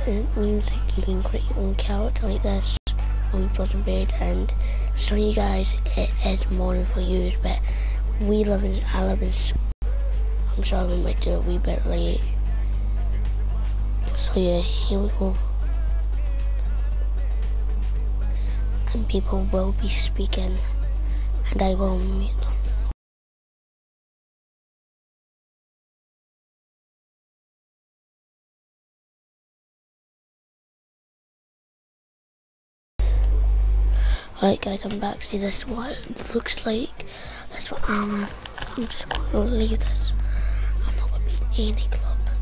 it means like you can create your own character like this on Frozen Bed, and some of you guys it is morning for you, but I live in I'm sorry I might do it a wee bit late. So yeah, here we go. And people will be speaking, and I will mute them. Alright guys, I'm back. See, this is what it looks like. That's what I'm just going to leave this. I'm not going to be in any club.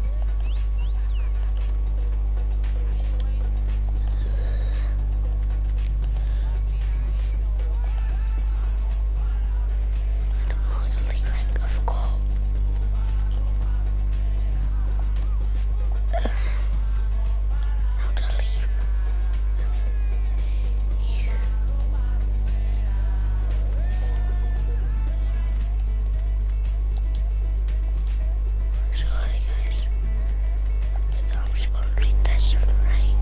I don't know how to leave it. I forgot. How to leave. Sorry guys, but I'm just gonna read this right.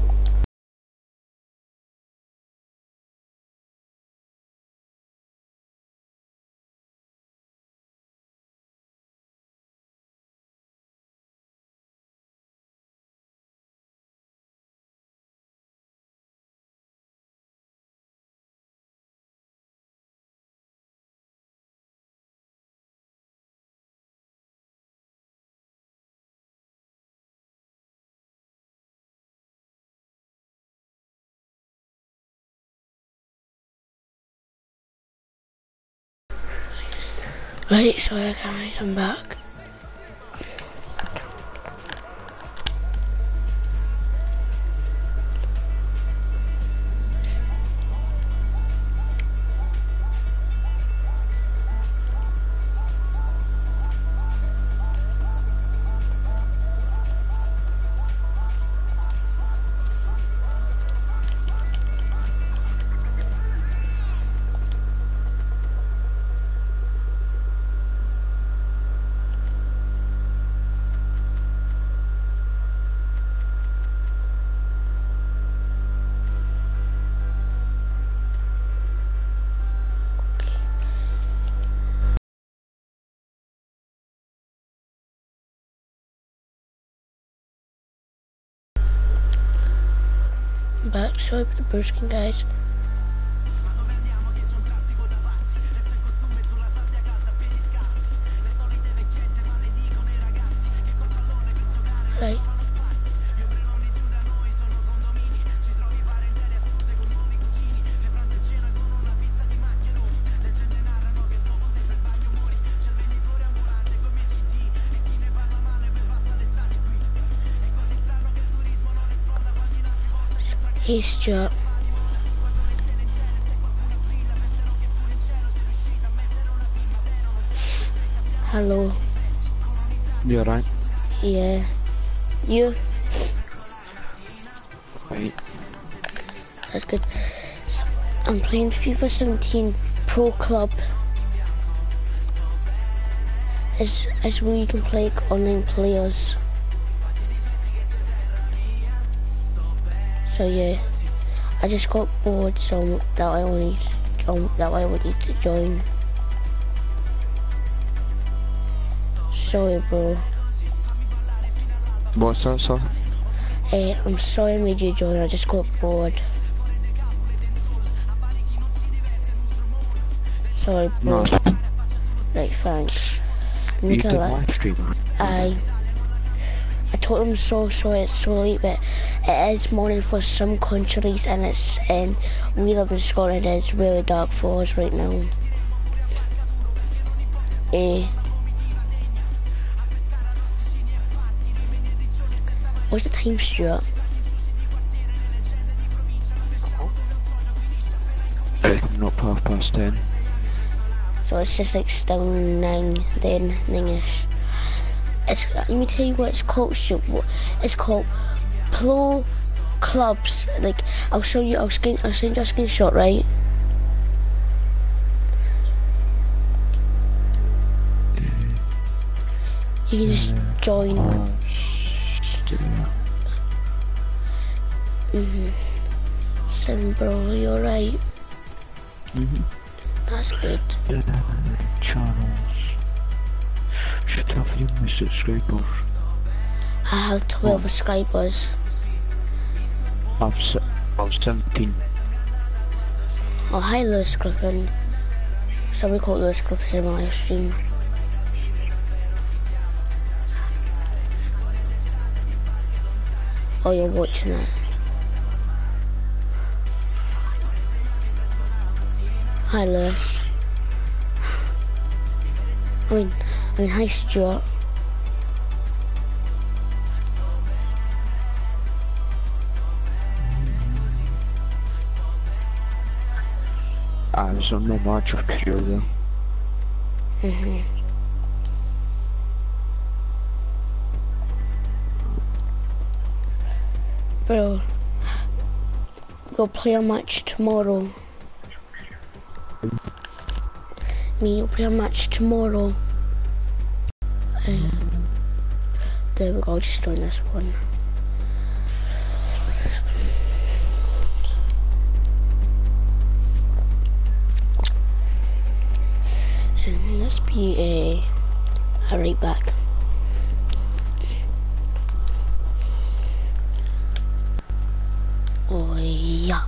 Right, sorry guys, I'm back. Back, sorry for the bursting guys. Right. Hey Stuart. Hello. You alright? Yeah. You? Right. That's good. I'm playing FIFA 17 Pro Club. It's where you can play like, online players. So yeah, I just got bored, so that I wanted to join. Sorry, bro. What's that, sir? I'm sorry I made you join. I just got bored. Sorry, bro. No. Right, thanks. You did live stream, I told him so sorry it's so late, but it is morning for some countries, and we live in Scotland. It's really dark for us right now. What's the time, Stuart? Not 10:30. So it's just like still 9 then, 9ish. Let me tell you what it's called, Stuart. It's called Pro Clubs. Like, I'll send you a screenshot, right? You can just join. 7 bro, you alright? That's good. Channels. Should have you subscribers. I have 12 subscribers. I've 17. Oh, hi Lewis Griffin. Somebody called Lewis Griffin in my live stream. Oh, you're watching it. Hi Lewis. I mean, hi Stuart. I was on no much of here though. Bro, go play a match tomorrow. Me, you'll play a match tomorrow. There we go, I'll just join this one. And let's be a right back. Oh yeah.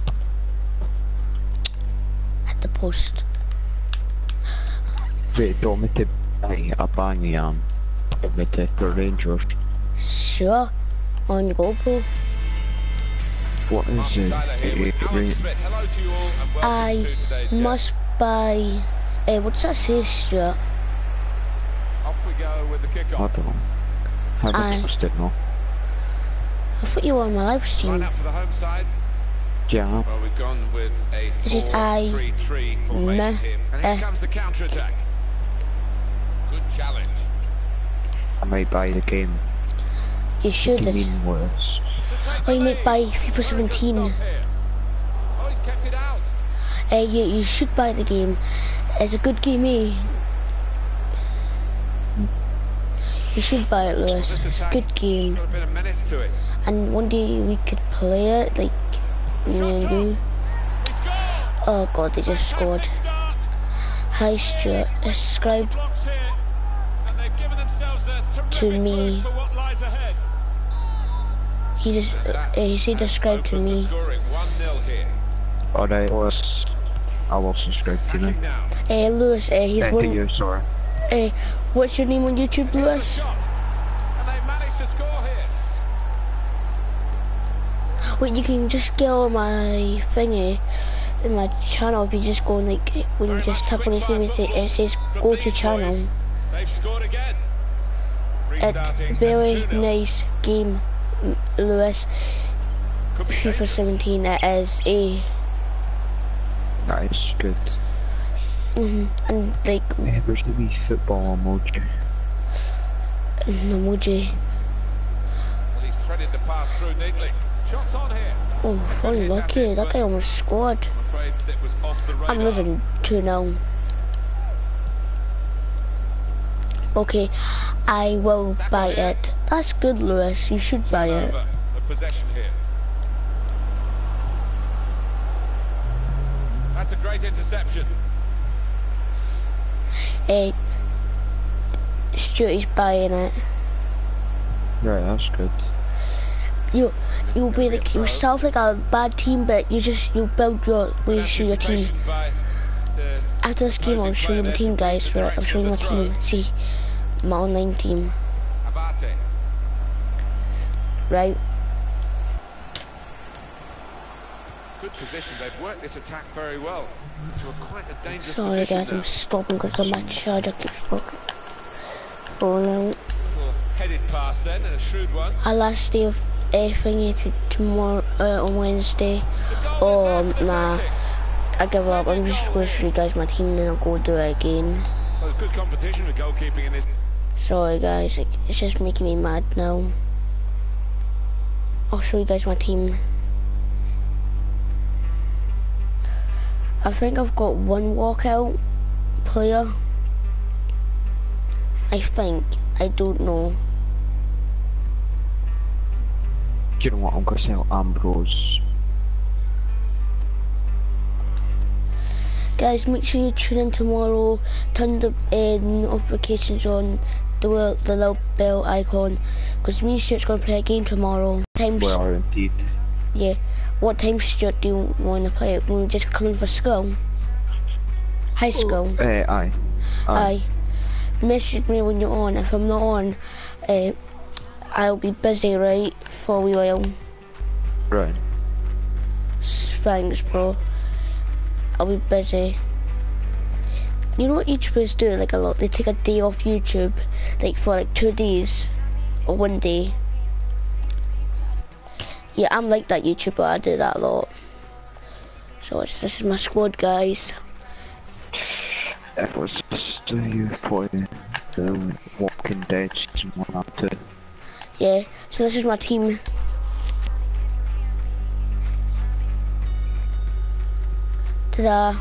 At the post. Wait, do you want me to buy a Banyan? Do you want me to the Rangers? Sure. On you go, bro. What is it? I must buy. What's that say, Stuart? Off we go with the I kickoff. don't know. Haven't touched it, no. I thought you were on my live stream. Line up for the home side. Yeah. Well, we've gone with a Is it 4-3-3 formation here. And here comes the counter-attack. Good challenge. I might buy the game. You should. You mean worse? Oh, you might buy FIFA 17. Oh, he's kept it out. You should buy the game. It's a good game, eh? You should buy it, Lewis. It's a good game. Got a bit of menace to it. And one day we could play it, like me and you. He scored. Oh god, they just scored. Start. Hi Stuart, subscribe Blocks here, and they've given themselves a terrific to me. boost for what lies ahead. He said subscribe to me. Scoring 1-0 here. Alright, I will subscribe to you Attacking now. now. Lewis, he's To one. you, sorry. What's your name on YouTube, Here's the Lewis? shot. And they managed to score here. Wait, you can just get on my thingy, in my channel. If you just go and like, when you just tap on his name, it says go to channel. They've scored again. It's very nice game, Lewis. Could be FIFA dangerous. 17 it is a. That is good. And like Where's the wee football emoji? emoji. Well, he's threaded the path through neatly. Shots on here. Oh, unlucky. That guy almost scored. I'm afraid that was off the radar. I'm losing 2-0. Okay, I will buy it. That's good, Lewis. You should buy it. Over the possession here. That's a great interception. Stuart is buying it. Right, that's good. You'll be like, you start off like a bad team, but you build your way through your team. Anticipation by the After this game, I'll show you my team, guys. Right, I'm showing you my team. See, my online team. Abate. Right. Good position. They've worked this attack very well to a quite a dangerous Sorry, position guys, now. I'm stopping because of my charger keeps falling out. Little headed pass then, and a shrewd one. Our last day of thingy to tomorrow on Wednesday. Oh nah, I give up. I'm just going to show you guys my team, then I'll go do it again. Well, there's good competition with goalkeeping in this. Sorry guys, it's just making me mad now. I'll show you guys my team. I think I've got one walkout player. I think. I don't know. Do you know what? I'm gonna sell Ambrose. Guys, make sure you tune in tomorrow. Turn the notifications on, the little bell icon, because me and Stuart's gonna play a game tomorrow. Well, indeed. Yeah. What time, Stuart, do you want to play it? When we just come in for school? High school? Aye. Message me when you're on. If I'm not on, I'll be busy, right? For a wee while. Right. Thanks, bro. I'll be busy. You know what YouTubers do like a lot? They take a day off YouTube, like for like 2 days or 1 day. Yeah, I'm like that YouTuber. I do that a lot. So this is my squad, guys. It was just you for the Walking Dead season 1 and 2. Yeah. So this is my team. Ta-da.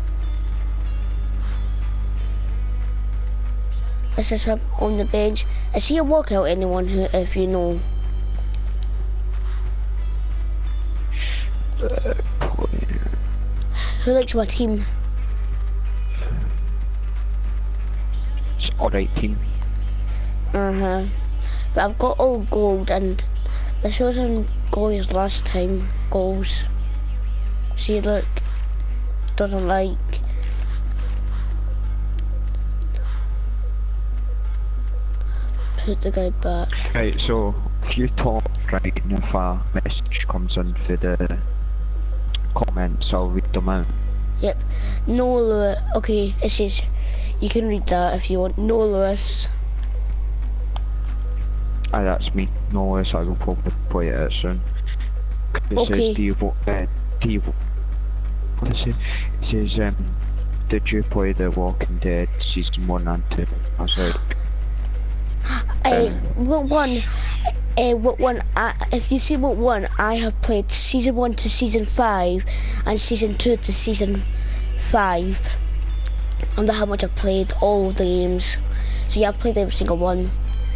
This is him on the bench. Is he a walkout, anyone who, if you know? Who likes my team? It's alright team. But I've got all gold, and this wasn't goals last time. Goals. See, look. Doesn't like. Put the guy back. Right, so if you talk right, and if a message comes in for the comments, I'll read them out. Yep. No Lewis. Okay, it says you can read that if you want. No Lewis. Aye, that's me. No worries, I will probably play it out soon. It Okay. says, what is it? It says, did you play The Walking Dead season 1 and 2? I was like, What one? What one? If you see what one, I have played season 1 to season 5, and season 2 to season 5. And that's how much I've played all the games. So yeah, I've played every single one.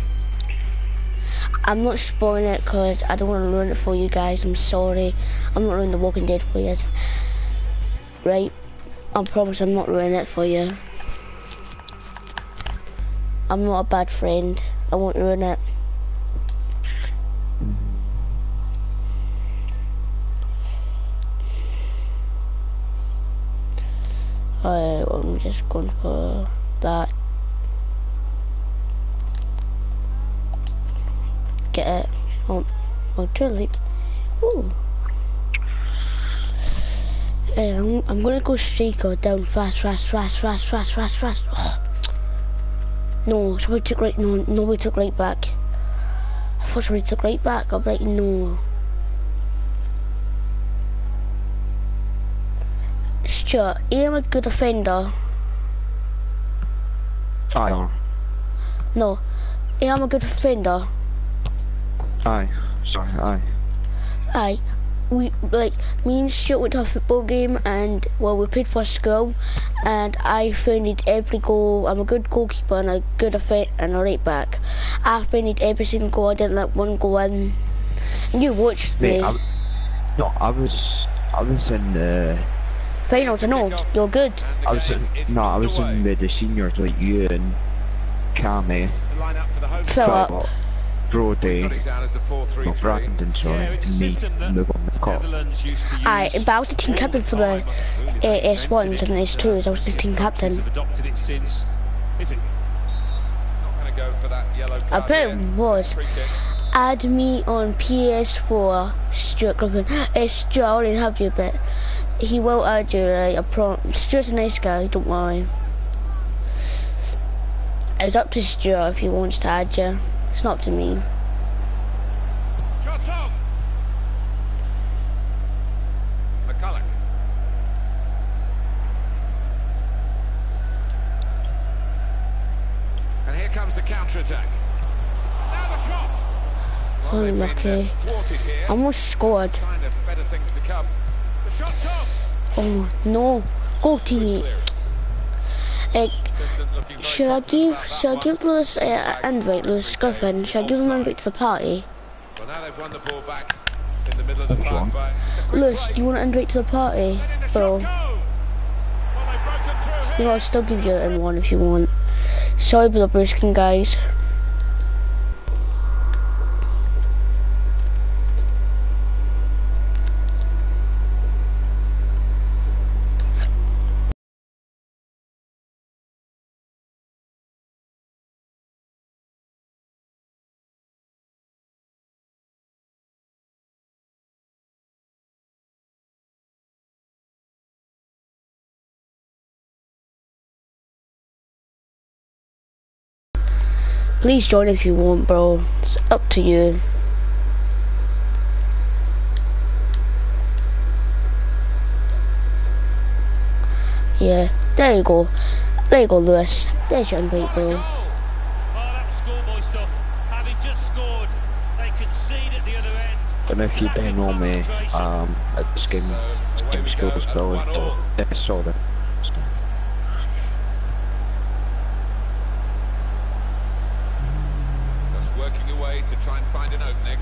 I'm not spoiling it because I don't want to ruin it for you guys. I'm sorry. I'm not ruining The Walking Dead for you. Right? I promise I'm not ruining it for you. I'm not a bad friend. I won't ruin it. Alright, I'm just going for that. Get it. Oh, too late. Ooh. I'm gonna go striker down fast. Oh. No, somebody took right. No, nobody took right back. I thought somebody took right back. I'm like, no. Stuart, I'm a good offender. aye. No, I'm a good offender. Aye. Sorry, aye. Aye. Me and Stuart went to a football game, and well, we played for school, and I defended every goal. I'm a good goalkeeper and a good and a right back. I defended every single goal. I didn't let one go in. And you watched me. I was in the Finals. I know you're good. I was in with the seniors like you and Cammy, Philip. Brody, not Brandon, sorry, and me, and the one that caught. Aye, but I was the team captain for the S1s and S2s. I was the team captain. I bet it was. Add me on PS4, Stuart Griffin. Stuart, I already have you, but he will add you, right? Stuart's a nice guy, don't worry. It's up to Stuart if he wants to add you. It's not up to me. Shot on. McCulloch. And here comes the counter-attack. Now the shot. Well, Unlucky. Almost scored. Sign of better things to come. The shot's off. Oh no. Go teammate. Should I give Lewis an invite, Lewis Griffin? Should I give him an invite to the party? Well, now they've won the ball back in the middle of the park. But it's a quick Lewis, break. do you want to invite to the party, bro? Well, they've broken through You know, here. I'll still give you an one if you want. Sorry about the brisking, guys. Please join if you want, bro. It's up to you. Yeah, there you go. There you go, Lewis. There's your invite, bro. Oh, that was schoolboy stuff. Having just scored, they concede at the other end. Don't know if you don't know me, at this game, skills, so it's sort of. Just working away to try and find an opening.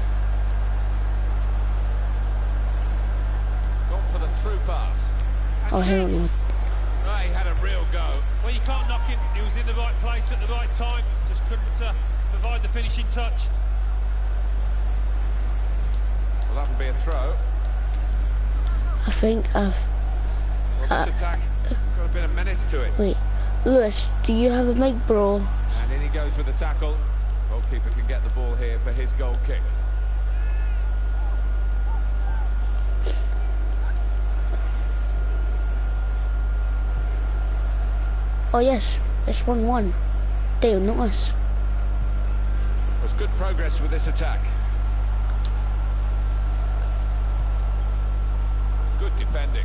Gone for the through pass. And Oh, hell no. Right, he had a real go. Well, you can't knock him. He was in the right place at the right time. Just couldn't provide the finishing touch. Well, that'll be a throw. I think I've... Well, this attack got a bit of menace to it. Wait. Lewis, do you have a mic, bro? And in he goes with the tackle. Goalkeeper can get the ball here for his goal kick. Oh, yes. It's 1-1. Dale, notice. There's good progress with this attack. Good defending.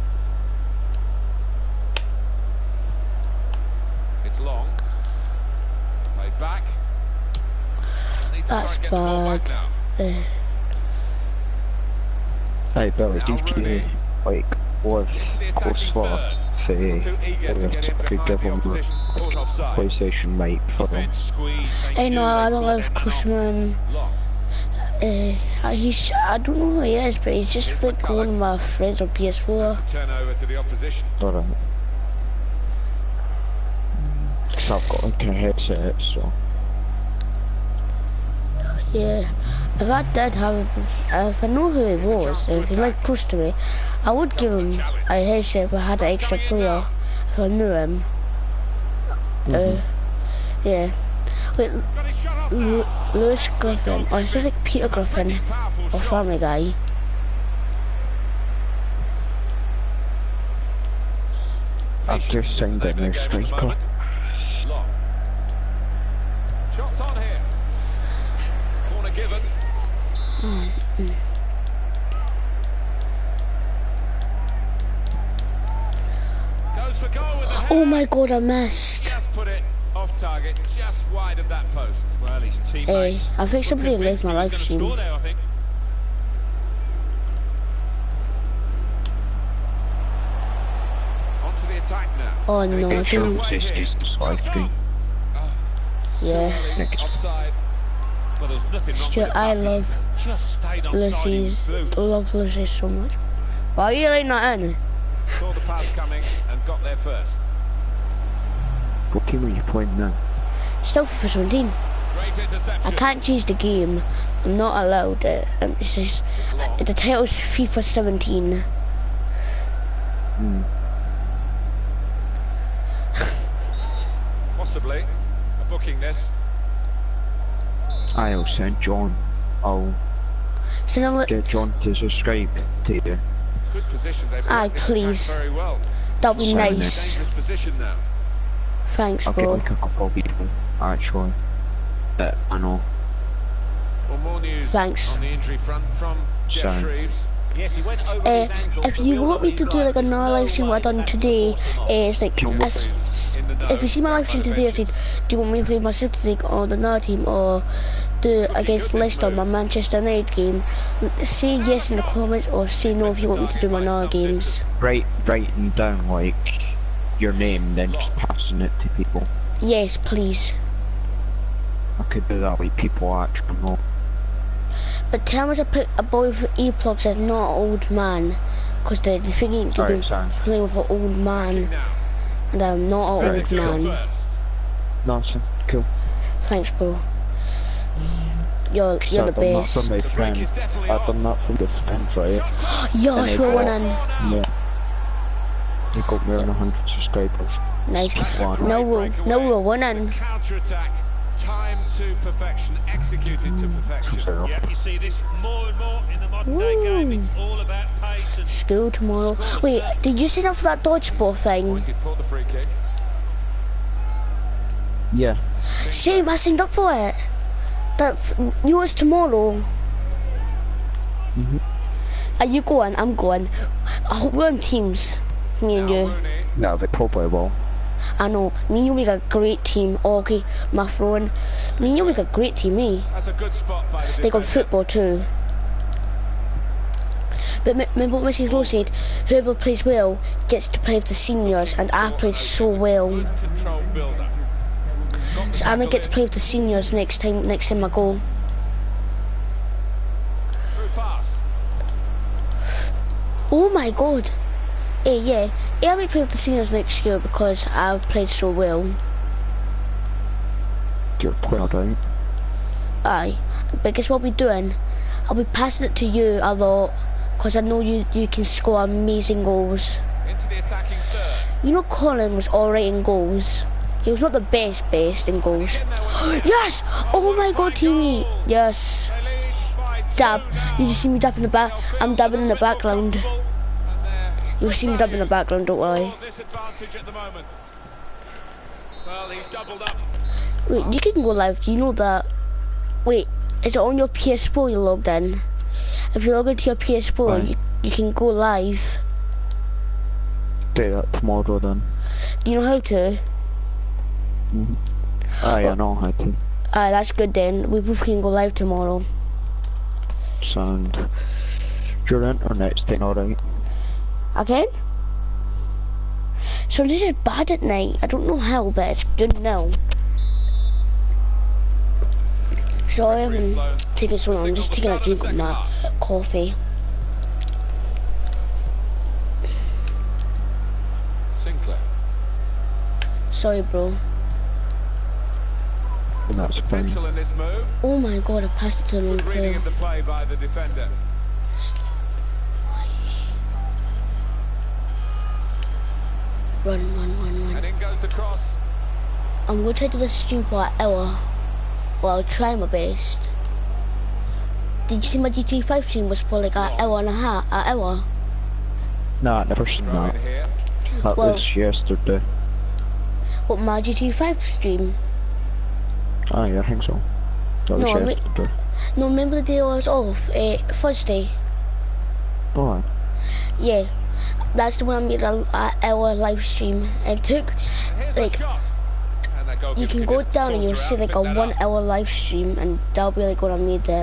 It's long. Played back. Need to try That's and get the ball back bad. now. Hey Billy, Now do you Rooney. like with Into the close attacking for third. say Too eager to get in could behind give the him the opposition. Caught offside. PlayStation mic for them. Defence squeeze. Hey, no, I don't love love Cushman. Long. He's, I don't know who he is, but he's just Here's like McCulloch. one of my friends on PS4. It's a turnover to the opposition. Alright. So I've got like a headset, so. Yeah. If I did have, if I know who he was, if he lived close to me, I would give him a headset if I had an extra player, if I knew him. Yeah. Wait, Got his shot off now. Lewis Griffin, or is it like Peter Griffin, Powerful or shot. Family Guy? I've Patience just is the signed name a of new the game at the striker. moment. Long. Shots on here. Corner given. Goes for goal with the header. Oh my god, I missed. Just put it off target, just wide of that post. Well, his Hey, teammates. I think somebody left my live He's stream. going to score there, I think. Onto the attack now. Oh no, I Make sure don't. it's just the live stream. Yeah. Next. Offside. Well, there's nothing wrong Stuart, with the I passing. love Just stayed on side. He was Lucy's, through. love Lucy so much. Why are you like not in? Saw the pass coming and got there first. What team are you playing now? Still for 17. Great interception. I can't change the game. I'm not allowed it. It's just, It's long. the title's FIFA 17. Possibly. A booking this. I'll send John. I'll So now, get John to subscribe to you. Good position. They've Aye, worked this please. attack very well. that'll be Sign it. nice. Dangerous position now. Thanks, I'll get bro. like a couple of people, actually. That I know. Well, more news Thanks. on the injury front from Jeff Sorry. Shreves. Yes, he went over his ankle. If you want me to do like another live stream what I done today, it's like, if you see my live stream today, I said, do you want me to play my Celtic League or the another team, or do against Leicester, my Manchester United game? Say yes in the comments, or say no if you want me to do my other games. Writing down like your name, then just passing it to people. Yes, please. I could do that like people actually know. But tell me to put a boy with earplugs as not an old man. Because the thing ain't to be playing with an old man. And I'm not an old man. Nonsense. Cool. Thanks, bro. You're the best. I've done that for my friends. I've done that for the friends, right? Yes, we're winning. Yeah. They got more than 100 subscribers. Nice. No, we're winning. Counter-attack. Time to perfection. Executed to perfection. Yeah, you see this more and more in the modern day game. It's all about pace and school tomorrow. Wait, did you sign up for that dodgeball thing? Pointed for the free kick. Yeah. Same, I signed up for it. That yours tomorrow. Are you going? I'm going. I hope we're on teams. Me and you. No, they probably will. I know. Me and you make a great team. Okay, my friend. Me and you make a great team, eh? That's a good spot by the They got football too. But remember what Mrs. Lowe said? Whoever plays well gets to play with the seniors, and I played so well. So I'm gonna get to play with the seniors next time I go. Oh my god. Hey, yeah. I may play with the seniors next year because I've played so well. You're proud, right? Aye. But guess what we're doing? I'll be passing it to you a lot because I know you can score amazing goals. Into the attacking third. You know Colin was alright in goals. He was not the best in goals. Yes! Oh my god, teammate! Yes. Dab. You just see me dab in the back. I'm dabbing in the background. You'll see me dab in the background, don't worry. Wait, you can go live, do you know that? Wait, is it on your PS4 you logged in? If you log into your PS4, you can go live. Do that tomorrow then. Do you know how to? Aye, I know how to. Aye, that's good then. We both can go live tomorrow. Sound. Your internet's staying alright. Again? So this is bad at night. I don't know how, but it's good now. Sorry, I'm taking so long. I'm just taking a drink of my coffee. Sinclair. Sorry, bro. That's fine. Potential in this move. Oh my god, I passed it to the wrong Good reading player. of the play by the defender. Run. And in goes the cross. I'm going to try to do this stream for an hour. Well, I'll try my best. Did you see my GTA 5 stream was for like an hour and a half, an hour? Nah, I never seen that. Here. That Well- was yesterday. What, my GTA 5 stream? Aye, I think so. That was No, I mean- yesterday. No, remember the day I was off? Thursday. Oh, Yeah, that's the one I made an hour live stream. It took, Here's like, a shot. And that goal you can go just down and you'll see saunter like out, a pick that 1 up. hour live stream, and that'll be like when I made it.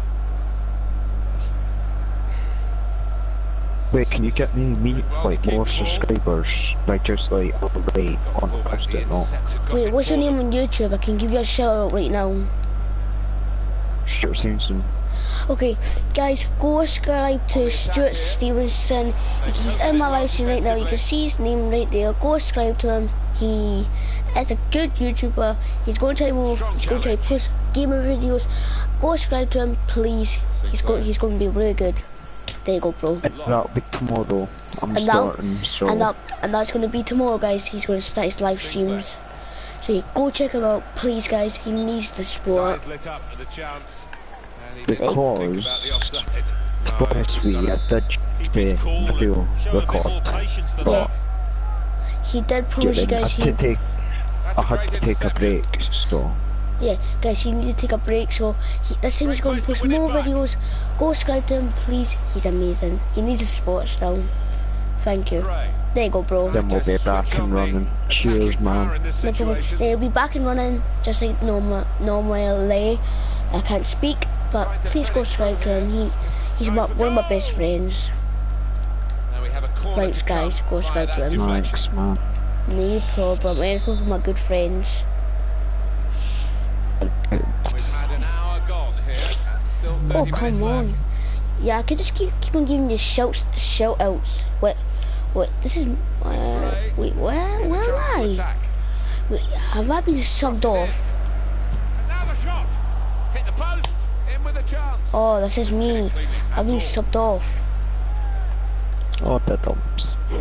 wait, can you get me like more subscribers? Like just like rate on post it, no? Wait, what's your name on YouTube? I can give you a shout out right now. Sure, Simpson. Okay, guys, go subscribe to Stuart Stevenson. He's in my live stream right now. You can see his name right there. Go subscribe to him. He is a good YouTuber. He's going to try more. He's going to try to post gamer videos. Go subscribe to him, please. He's going to be really good. There you go, bro. That'll be tomorrow. I'm And starting, so... and that's going to be tomorrow, guys. He's going to start his live streams. So yeah, go check him out, please, guys. He needs the support. Eyes lit up at the chance. And he Because didn't think about the offside. last week I did the video record, but He did promise you I guys had to take a break, so... yeah, guys, you need to take a break. So this time he's going to post more videos. Go subscribe to him, please. He's amazing. He needs the support still. Thank you. There you go, bro. Then we'll be back and running. Cheers, man. No problem. He'll be back and running just like normally. I can't speak, but please go subscribe to him. He's one of my best friends. Thanks, guys. Go subscribe to him. Thanks, man. No problem. Anything for my good friends. We've had an hour gone here, and still Oh, come on. Yeah, I could just keep on giving you shout outs. Wait, this is, wait, where am I? Wait, have I been subbed off? Another shot. Hit the post. In with a chance. Oh, this is me. I've been subbed off. Oh, the dumps.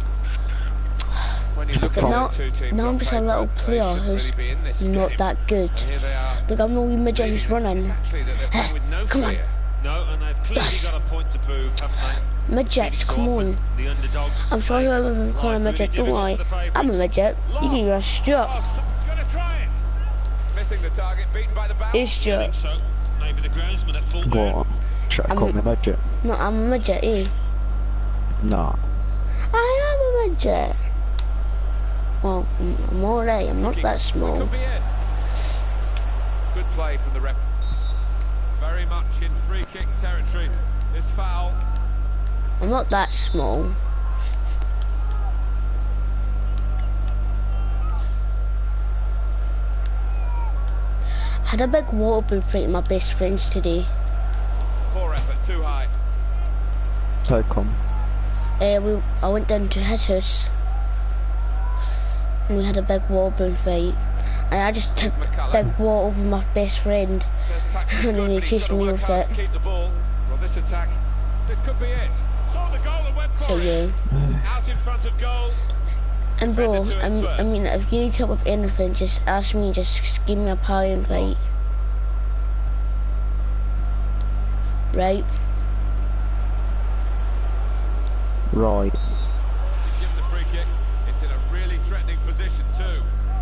But now I'm just a little player who's not that good. Look, I'm a wee midget who's running. Come on. No, and they've clearly got a point to prove, haven't they? Midgets, come on. I'm sorry whoever calling a midget, don't worry. I'm a midget. You can use Stuart. It's Stuart. Maybe the groundsman at full Go on. Try to call me midget. No, I'm a midget, eh? No. I am a midget. Well, I'm alright, I'm not that small. Good play from the ref. Very much in free kick territory. This foul. I'm not that small. Had a big water fight with my best friends today. Poor effort, too high. How come? I went down to his house and we had a big water fight. And I just took the big wall over my best friend and then he chased me with it. Keep the ball. Well, this attack, this could be it. Saw the goal and went for So yeah. Out in front of goal. And bro, I mean, if you need help with anything, just ask me, just give me a power invite. Right? Right. He's given the free kick. It's in a really threatening position too.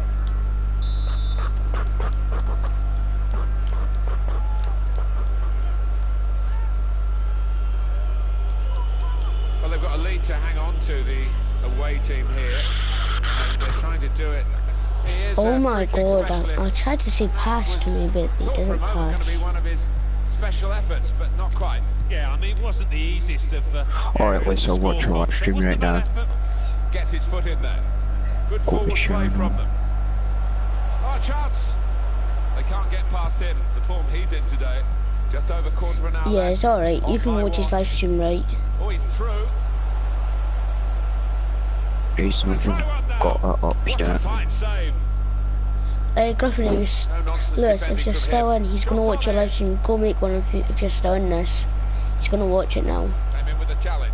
Well, they've got a lead to hang on to, the away team here, and they're trying to do it. Oh my god, I tried to say pass to me, but he didn't pass. Going to be one of his special efforts, but not quite. Yeah, I mean, it wasn't the easiest of... Alright, let's watch your live stream right now. Gets his foot in there. Good forward play from them. Oh, chance! They can't get past him, the form he's in today. Just over quarter of an hour. Yeah, it's alright, you can watch his live stream, right? Oh, he's through. Jason got that up here. Fine save. Griffin, Lewis, if you're still in, he's going to watch your live stream. Go make one if you're still in this. He's going to watch it now. Came in with a challenge.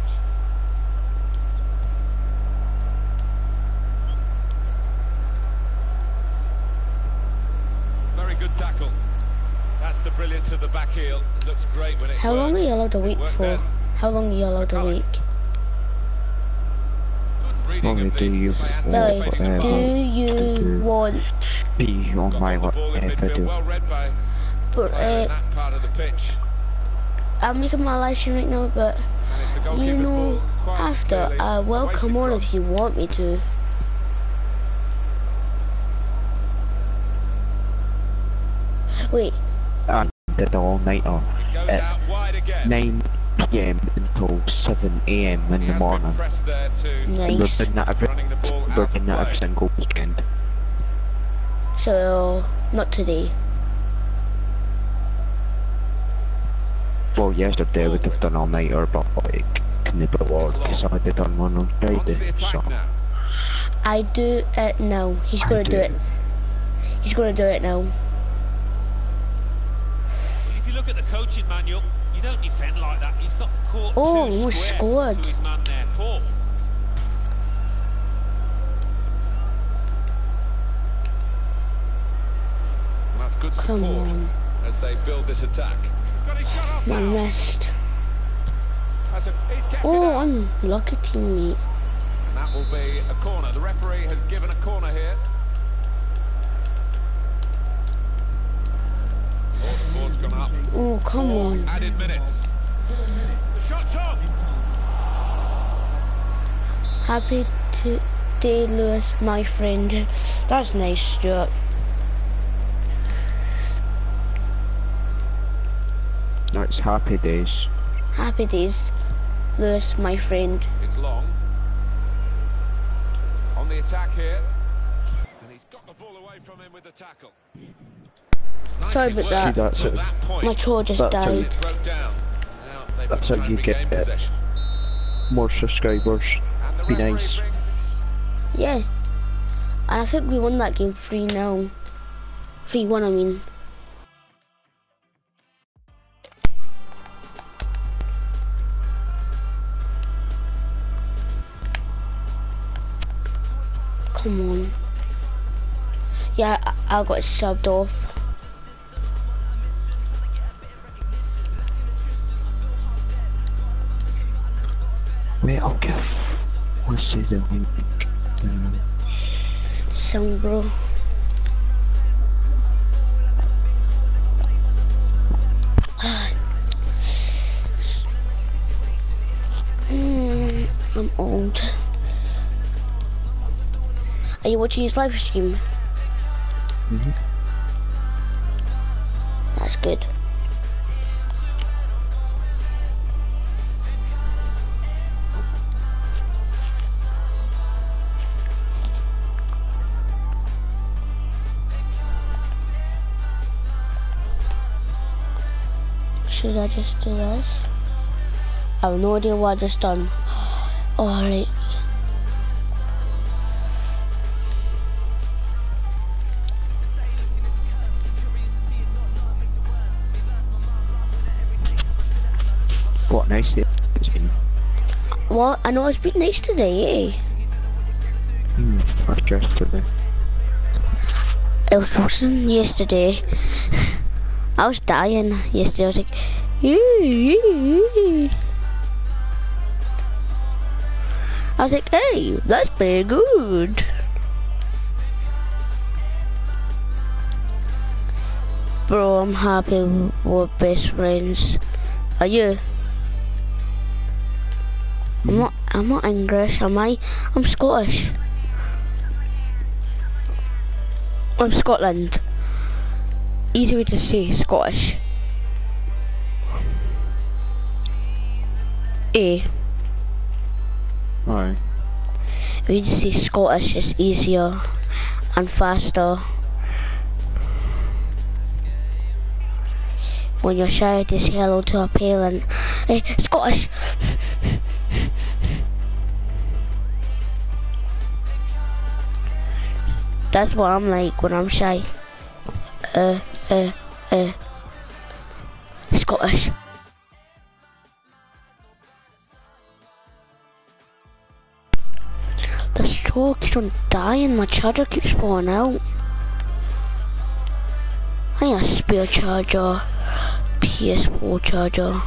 Very good tackle. That's the brilliance of the back heel. It looks great when it How long are you allowed to wait for? then. How long are you allowed to wait? Only do you Billy, do you want... be on my video? Well read by But, that part of the pitch. I'm making my live stream right now, but And it's the goalkeeper's you know, ball, quite after, clearly. I will come on if you want me to. Wait, I did all-nighter Goes at out wide again. 9 PM until 7 AM in He the has morning. been pressed there to nice. We're doing that running the ball out we're of doing that every play. single weekend. So, not today. Well, yesterday we'd have done all-nighter, but like, couldn't be bored because I did on one on On to the Friday. attack So, now. I do it now. He's gonna do it. He's gonna do it now. Well, if you look at the coaching manual, you don't defend like that. He's got caught Oh, too we square scored. to his man there. Poor. And that's good support Come on. as they build this attack. He's got his shot off I now. missed. He's kept it Oh, out. I'm lucky teammate. And that will be a corner. The referee has given a corner here. Oh, the board's gone up. Oh, come 4 on. added minutes. The shot's on. Happy day, Lewis, my friend. That's nice, Stuart. no, it's happy days. Happy days, Lewis, my friend. It's long. On the attack here. And he's got the ball away from him with the tackle. Sorry about that. See, that's it. My troll just That's how you- died. That's how you get more subscribers. Be nice. Yeah. And I think we won that game 3-0. 3-1, I mean. Come on. Yeah, I got subbed off. Wait, I'll give. Let's see the link. Sound, bro. I'm old. Are you watching his live stream? Mhm. That's good. Should I just do this? I have no idea what I just done. Alright. What nice day it's been. Well, I know it's been nice today, eh? That's just today. It was frozen yesterday. I was dying yesterday. I was like, I was like, hey, that's pretty good. Bro, I'm happy we're best friends. Are you? I'm not English, am I? I'm Scottish. I'm Scotland. Easy way to say Scottish. A. Aye. If you just say Scottish, it's easier and faster. When you're shy to say hello to a parent. Hey, Scottish! That's what I'm like when I'm shy. Scottish. The straw keeps on dying, my charger keeps falling out. I need a spare charger. PS4 charger.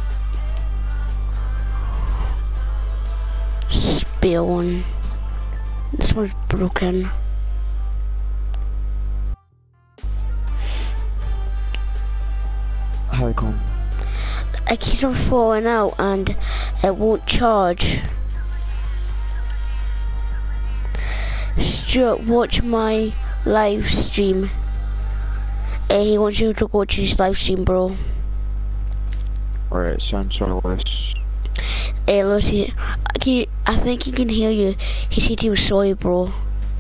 Spare one. This one's broken. How come? It keeps on falling out and it won't charge. Stuart, watch my live stream. He wants you to go to his live stream, bro. Alright, sounds sort of less. Hey, Lucy, I think he can hear you. He said he was sorry, bro.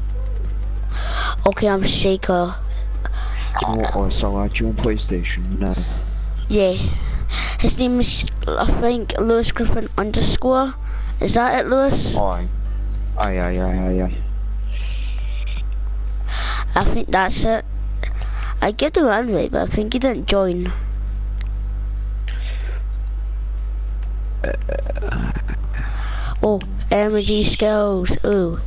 Okay, I'm Shaker. Oh, so I you on PlayStation now. Yeah. His name is, I think, Lewis Griffin _ Is that it, Lewis? Aye. Aye. I think that's it. I get the invite, but I think he didn't join. Oh, emoji skills. Oh.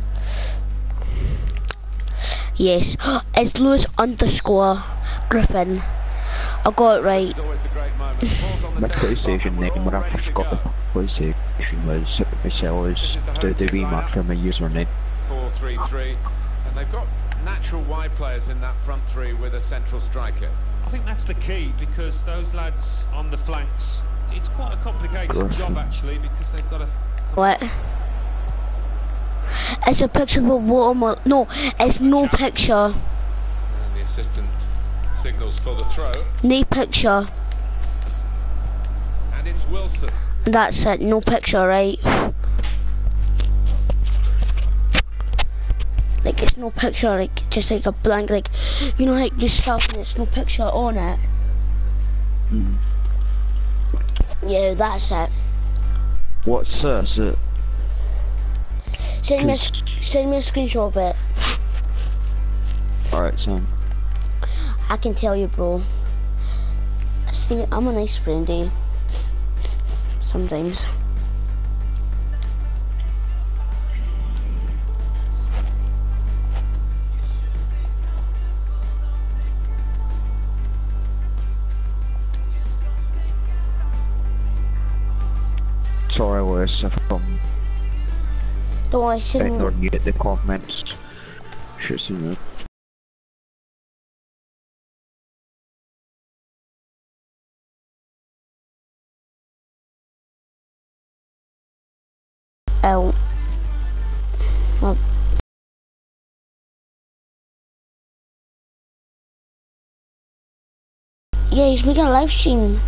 Yes. It's Lewis _ Griffin. I got it right. My PlayStation name when I first got the PlayStation was the remark for my username. 4-3-3, and they've got natural wide players in that front three with a central striker. I think that's the key, because those lads on the flanks, it's quite a complicated job actually, because they've got to... What? It's a picture of a watermelon. No, it's no picture. And the assistant signals for the throw. No picture. And it's Wilson. That's it, no picture, right? like it's no picture, like just like a blank, like you know, like just stuff and it's no picture on it. Yeah, that's it. What's it? Send me a screenshot of it. Alright, Sam. I can tell you, bro. See, I'm a nice friend, eh? Sometimes. Sorry, Lewis, if I'm Don't worry, send me. ignoring you at the comments. Should see me. Out. Yeah, he's making a live stream.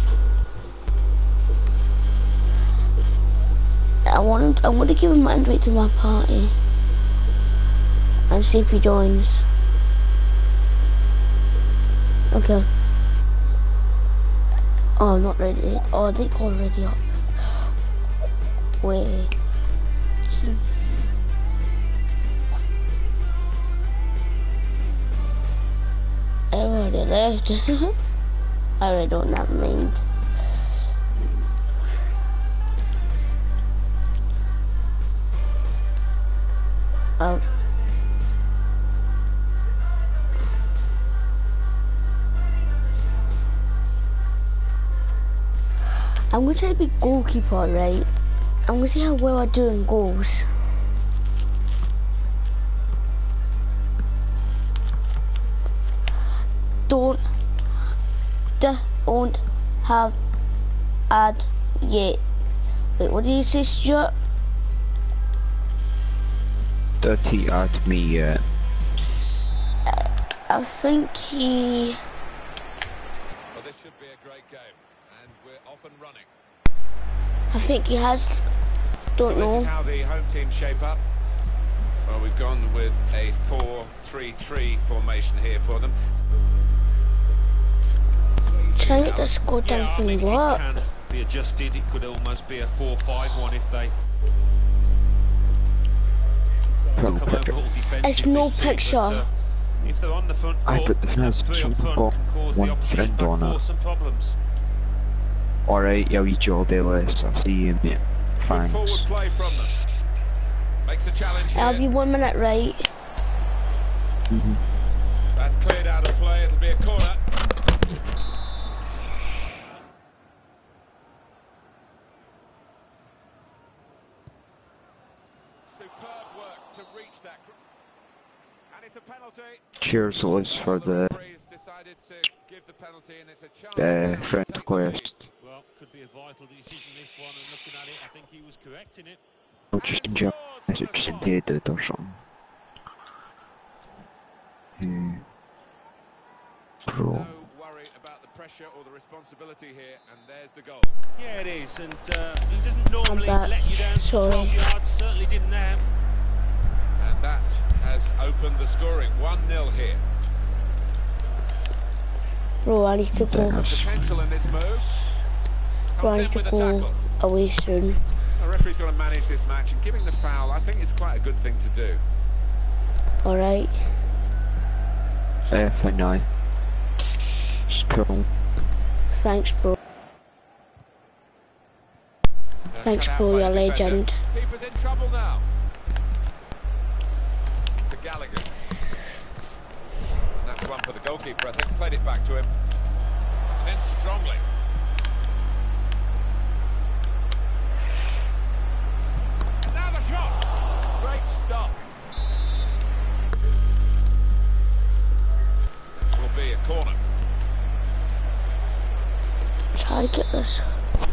I want to give him an invite to my party and see if he joins. Okay. Oh, I'm not ready. Oh, I think already up. Wait. I already left. I really don't have mind. I'm going to try to be goalkeeper, right? I'm going to see how well I do in goals. Don't have ad yet. Wait, what did you say, Stuart? Dirty ad me yet. I think he... Well, this should be a great game, and we're off and running. I think he has... Don't know. This is how the home team shape up. Well, we've gone with a 4-3-3 formation here for them. Try to get the score down from what? It can be adjusted. It could almost be a 4-5-1 if they come over all defensive. It's no this team, picture. But, if they're on the front foot, three up front can cause the opposition back four some problems. Alright, yeah, we job there, Lewis. I'll see you, mate. Thanks. Forward play from them. Makes a challenge here. I'll be 1 minute right. That's cleared out of play. It'll be a corner. Superb work to reach that. And it's a penalty. Cheers, Lewis, for the Decided to give the penalty, and it's a chance friend request. Well, could be a vital decision this one, and looking at it, I think he was correct in it. I'll just jump message sent it or something. Pro. No worry about the pressure or the responsibility here, and there's the goal. Yeah, it is, and he doesn't normally back. let you down to Sorry. 12 yards, certainly didn't now. And that has opened the scoring. 1-0 here. Bro, I need to go. Some potential in this move. Bro, I need Comes in to with a go tackle. away soon. The referee's got to manage this match, and giving the foul, I think, is quite a good thing to do. Alright. For now. Cool. Thanks, bro. Thanks, Cut out bro, by you're a the defender. legend. Keeper's in trouble now. To Gallagher. That's one for the goalkeeper, I think. Played it back to him. Sent strongly. Now the shot. Great stop. That will be a corner. Try to get this.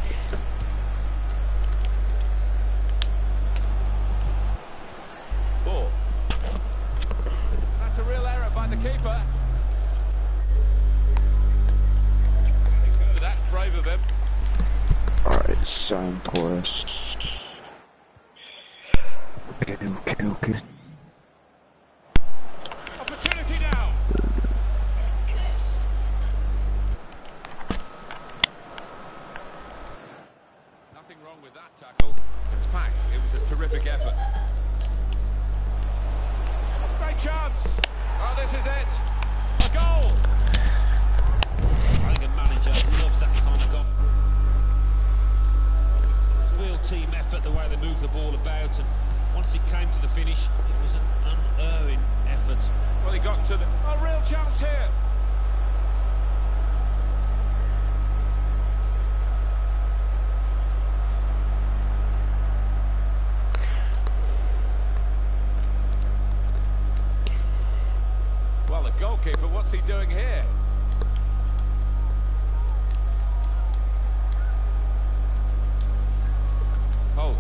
Ball. That's a real error by the keeper. That's brave of him. Alright, sound chorus. Okay. with that tackle. In fact, it was a terrific effort. Great chance! Oh, this is it! A goal! I think a manager loves that kind of goal. Real team effort, the way they move the ball about, and once it came to the finish, it was an unerring effort. Well, he got to the... Oh, real chance here! Well, the goalkeeper, what's he doing here? Holt.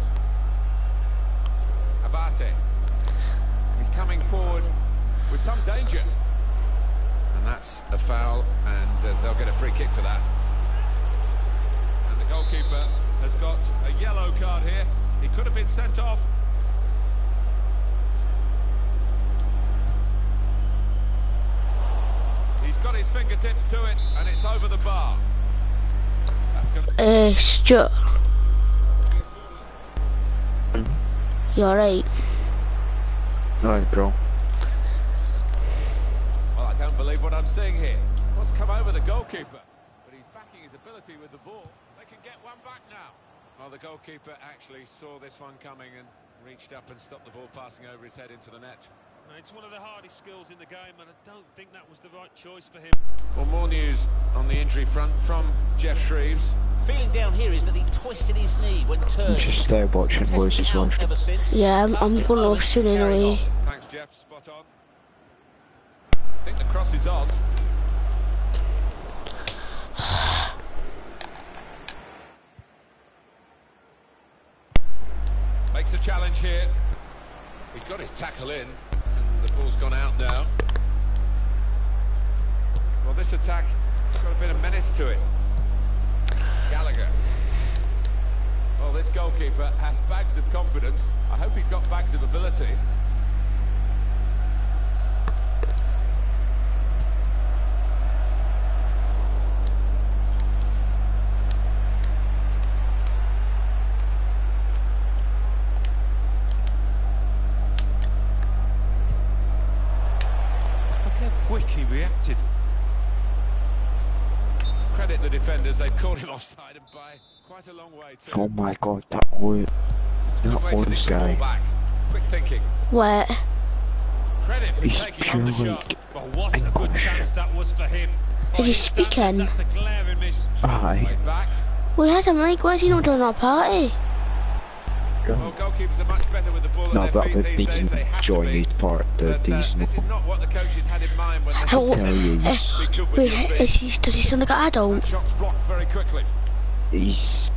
Abate. He's coming forward with some danger. And that's a foul, and they'll get a free kick for that. And the goalkeeper has got a yellow card here. He could have been sent off. He's got his fingertips to it, and it's over the bar. That's gonna... Stuart. You alright? Alright, bro. Well, I don't believe what I'm seeing here. What's come over the goalkeeper? But he's backing his ability with the ball. They can get one back now. Well, the goalkeeper actually saw this one coming and reached up and stopped the ball passing over his head into the net. It's one of the hardest skills in the game, and I don't think that was the right choice for him. Well, more news on the injury front from Jeff Shreves. Feeling down here is that he twisted his knee when turning. Just stay watching boys as well. Yeah, I'm going off soon anyway. Thanks, Jeff. Spot on. I think the cross is on. Makes a challenge here. He's got his tackle in, and the ball's gone out now. Well, this attack has got a bit of menace to it. Gallagher. Well, this goalkeeper has bags of confidence. I hope he's got bags of ability. Look how quick he reacted. Credit the defenders, they've caught him offside and by quite a long way too. Oh my god, that was... That was guy. Back. Quick thinking. What? Credit for He's taking on the pure shot. Well, what a good chance that was for him. Is he speaking? That's a glaring miss. Aye. Right back. Well, he has a mic, why is he not doing our party? Well, goalkeepers are much better with the ball No, at but their feet with these days. They have to join be. his part, But, these this is not what the coaches had in mind when they How- said tell you. we could Wait, win is he, does he sound like an adult? Shots blocked very quickly. He's...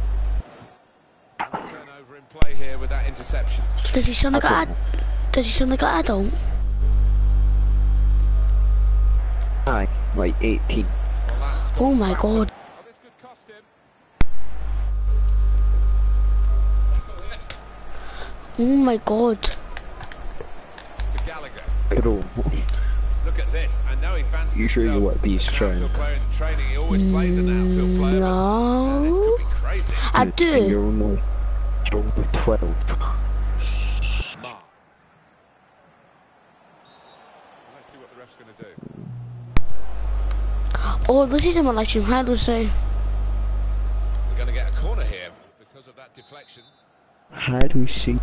Turnover in play here with that interception. Does he sound like I an don't Does he sound like an adult? Aye, like 18. Well, that's Oh my god. Oh, this could cost him. Oh my god. To Gallagher. Bro, Look at this. I know he fancies You sure you himself want these as an trained? outfield player in training. He always plays an outfield player. But, this could be crazy. I and do. you're only 12. Mark. Let's see what the ref's going to do. Oh, this is in my live stream. Hi, Lucy. We're going to get a corner here because of that deflection. How do we see?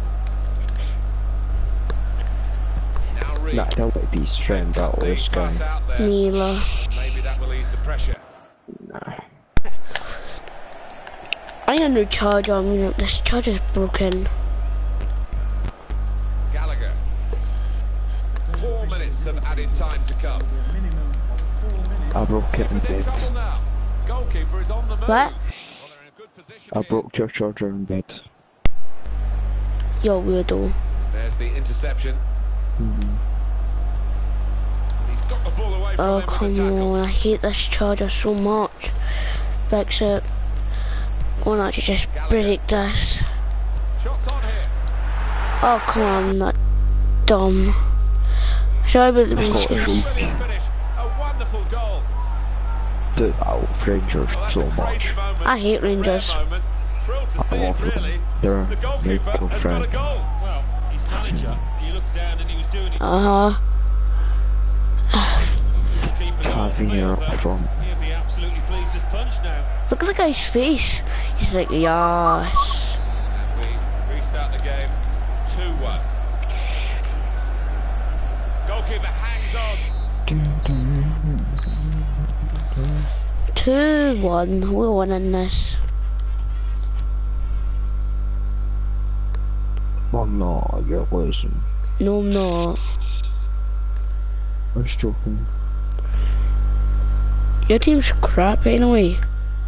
Now Reed. Nah, don't let these trend out The this pass guy. out there. Neela. Maybe that will ease the pressure. Nah. I need a new charger. I mean, this charger's broken. Gallagher. 4 minutes of added time to come. I broke it in He's in bed. trouble now. Goalkeeper is on the move. What? Well, they're in a good position I here. broke your charger in bed. Yo, weirdo. There's the interception. And he's got the ball away from Oh, him with come the tackle. on. I hate this charger so much. Fix it. Go on, actually, just break this. Shots on here. Oh, come on. I'm not dumb. Sorry about the Brilliant biscuits. finish. A wonderful goal. Dude, I love Rangers Well, that's so a much. crazy moment. I hate Rare Rangers. moment. thrilled to see it, really. They're The goalkeeper mutual has got a friend. goal. Well, his manager, you looked down and he was doing it. His keeper got Having her field, up front. he'll be absolutely pleased as punch now. Look at the guy's face. He's like, yes. And we restart the game 2-1. Goalkeeper hangs on. 2-1. We're winning this. Oh no, you're losing. No, I'm not. I was joking. Your team's crap anyway.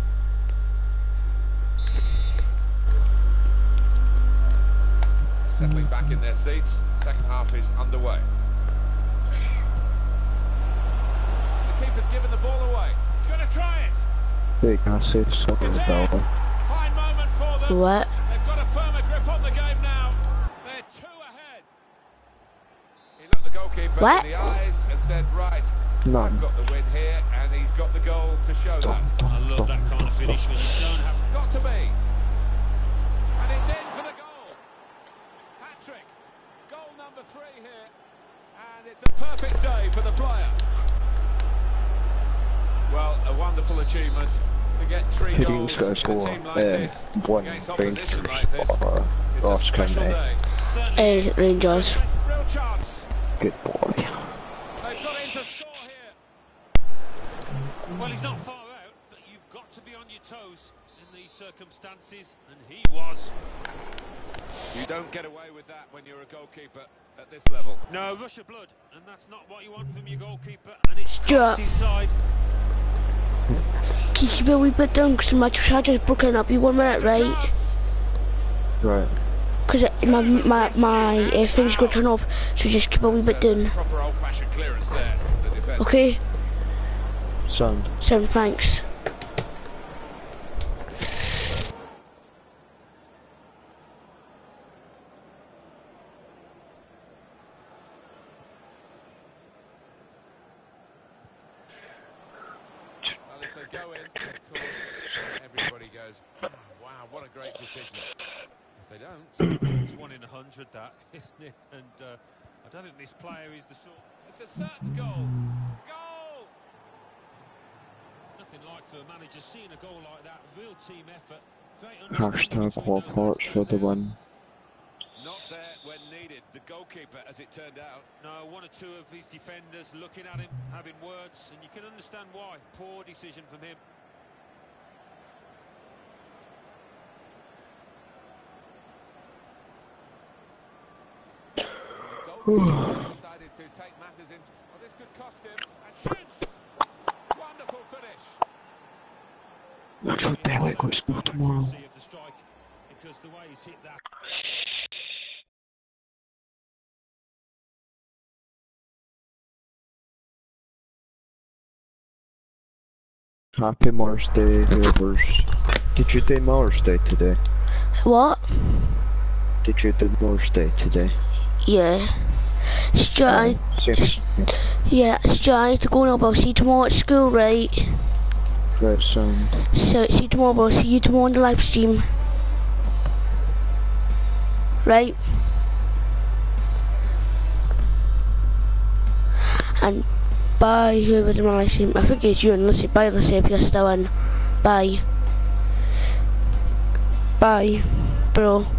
Settling back in their seats. Second half is underway. The keeper's given the ball away. He's going to try it. They can say something It's in. about it. Fine moment for them. What? They've got a firmer grip on the game now. They're 2 ahead. He looked the goalkeeper What? in the eyes and said, right, None. I've got the win here, and he's got the goal to show that. I love that kind of finish when you don't have... Got to be. And it's in for the goal. Hat-trick. Goal number 3 here. And it's a perfect day for the player. Well, a wonderful achievement to get 3 Who goals team's got in to a score? team like this One against opposition Rangers like this. or It's a Ross special County. day. Certainly is. Rangers. Real chance. Good boy. They've got him to score here. Well, he's not far out, but you've got to be on your toes in these circumstances, and he was. You don't get away with that when you're a goalkeeper at this level. No, rush of blood, and that's not what you want from your goalkeeper, and it's Stuart. cost his side. Can you keep it a wee bit down because my charger's broken up? You 1 minute, right? Chance. Right. Because my thing's going to turn off, so just keep it a wee bit down. Proper old-fashioned clearance there. The defence. Okay? Sound. So thanks. Well, if they go in, of course, everybody goes, oh, wow, what a great decision. If they don't, It's 1 in 100, that, isn't it? And I don't think this player is the sort... it's a certain goal. Goal! Nothing like for a manager seeing a goal like that. Real team effort. Great understanding Hashtag between those Hogwarts lads for down the there. win. Not there when needed. The goalkeeper, as it turned out. No, 1 or 2 of his defenders looking at him, having words, and you can understand why. Poor decision from him. The goalkeeper decided to take matters into... Well, this could cost him. And shoots! Wonderful finish. Looks like Dalek got scored tomorrow. Of the strike, because the way he's hit that. Happy Mother's Day, whoever's. Did you do Mother's Day today? What? Did you do Mother's Day today? Yeah. Stuart, yeah, Stuart, I need to go now, but I'll see you tomorrow at school, right? Right, sound. So, see you tomorrow, but I'll see you tomorrow on the live stream. Right? And bye, whoever's in my live stream. I think it's you, and listen, bye, listen, if you're still in. Bye. Bye, bro.